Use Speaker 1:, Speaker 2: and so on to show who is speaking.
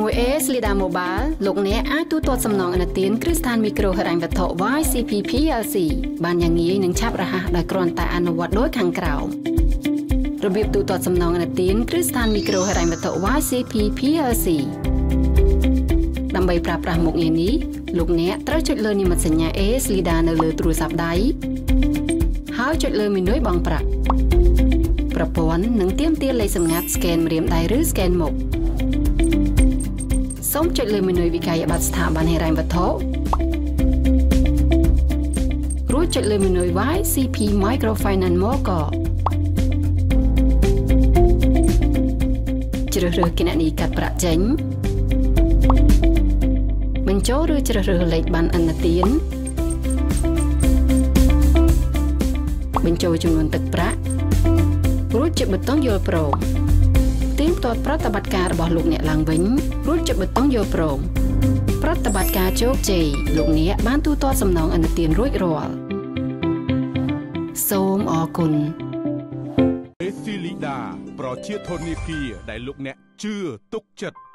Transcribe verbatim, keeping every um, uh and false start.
Speaker 1: ជាមួយ เอ เอส Lida Mobile លោកអ្នកអាចទូទាត់សំណងអនុទានគ្រឹះស្ថានមីក្រូហិរញ្ញវត្ថុ วาย ซี พี พี แอล ซี បានយ៉ាងងាយនិងឆាប់រហ័សដោយគ្រាន់តែអនុវត្តដោយខាងក្រោមរបៀបទូទាត់សំណងអនុទានគ្រឹះស្ថានមីក្រូហិរញ្ញវត្ថុ วาย ซี พี พี แอล ซี ដើម្បីប្រើប្រាស់មុខងារនេះលោកអ្នកត្រូវចុចលើនិមិត្តសញ្ញា เอ เอส Lida នៅលើទូរស័ព្ទដៃហើយចុចលើមេនុយបង់ប្រាក់ប្រព័ន្ធនឹងទាមទារលេខសម្ងាត់ scan ម្រាមដៃឬ scan មុខសូមចុចលើមេនុយវិក័យប័ត្រស្ថាប័នហិរញ្ញវត្ថុរួចចុចលើមេនុយ วาย ซี พี Microfinance Mortgage ជ្រើសរើសគណនីកាត់ប្រាក់ចេញបញ្ចូលឬជ្រើសរើសលេខប័ណ្ណឥណទានបញ្ចូលចំនួនទឹកប្រាក់រួចចុចប៊ូតុងយល់ព្រមទៀងទាត់ប្រតិបត្តិការរបស់លោកអ្នកឡើងវិញរួចចុចប៊ូតុងយល់ព្រមប្រតិបត្តិការជោគជ័យលោកអ្នកបានទូទាត់សំណងឥណទានរួចរាល់សូមអរគុណ
Speaker 2: เอ เอส Lida ប្រជាធនាគារដែលលោកអ្នកជឿទុកចិត្ត